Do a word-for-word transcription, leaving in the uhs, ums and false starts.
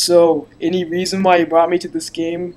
So, any reason why you brought me to this game?